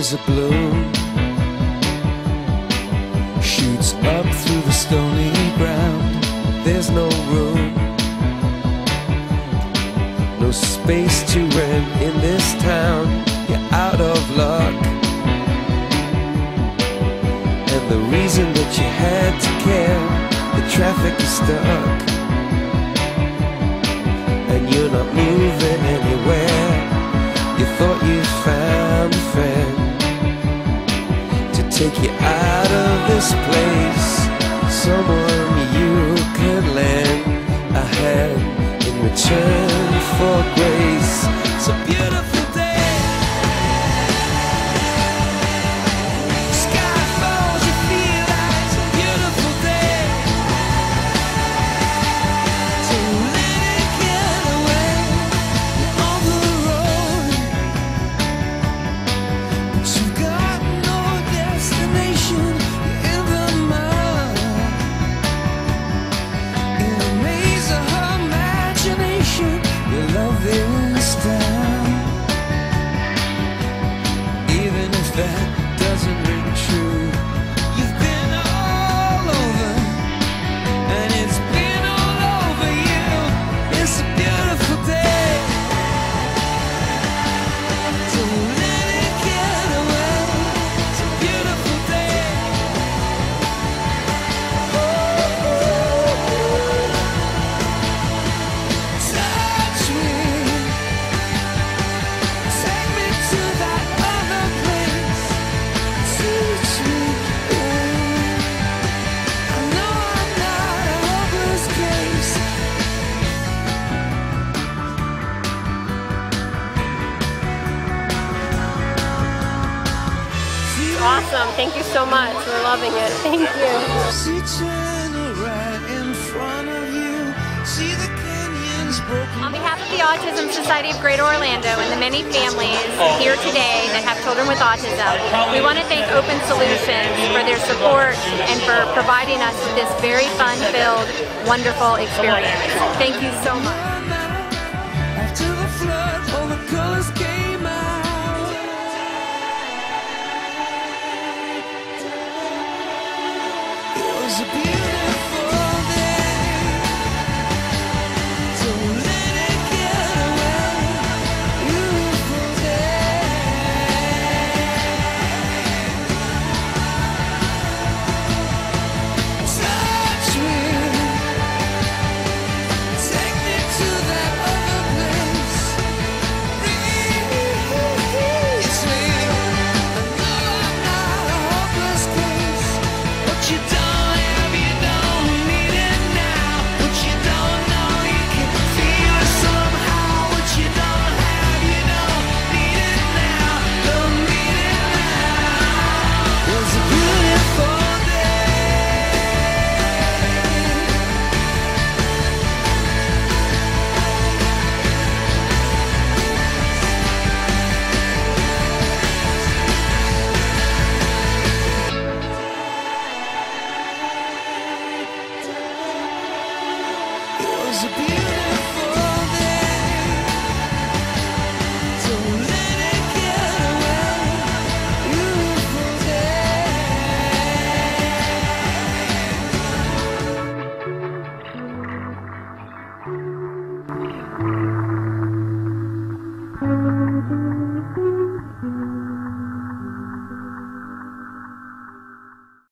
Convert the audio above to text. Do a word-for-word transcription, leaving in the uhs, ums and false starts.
flowers are bloom, shoots up through the stony ground. There's no room, no space to rent in this town. You're out of luck, and the reason that you had to care, the traffic is stuck, and you're not moving anywhere. You thought you found a friend to take you out of this place, someone you can lend a hand in return for grace. It's a beautiful day. Sky falls, you feel like it's a beautiful day. So let it get away. You're on the road, but you've got no destination. You're in the mud, in the maze of her imagination. Your love is down, even if that doesn't ring true. You've been all over, and it's been all over you. It's a beautiful day, so let it get away. It's a beautiful day. Touch me, take me to that other place. Teach me, I know I'm not a hopeless case. Awesome. Thank you so much. We're loving it. Thank you. See China right in front of you. See the canyons broken. On behalf of the Autism Society of Greater Orlando and the many families here today that have children with autism, we want to thank Open Solutions for their support and for providing us with this very fun-filled, wonderful experience. Thank you so much. After the flood, all the colors came out. It was a beautiful day. So let it get away. Beautiful day. Touch me, take me to that other place. Release me. I know I'm not a hopeless case. What you don't have, you don't need it now. What you don't know, you can feel it somehow. What you don't have, you don't need it now. Don't need it now. It was a beautiful day. It was a beautiful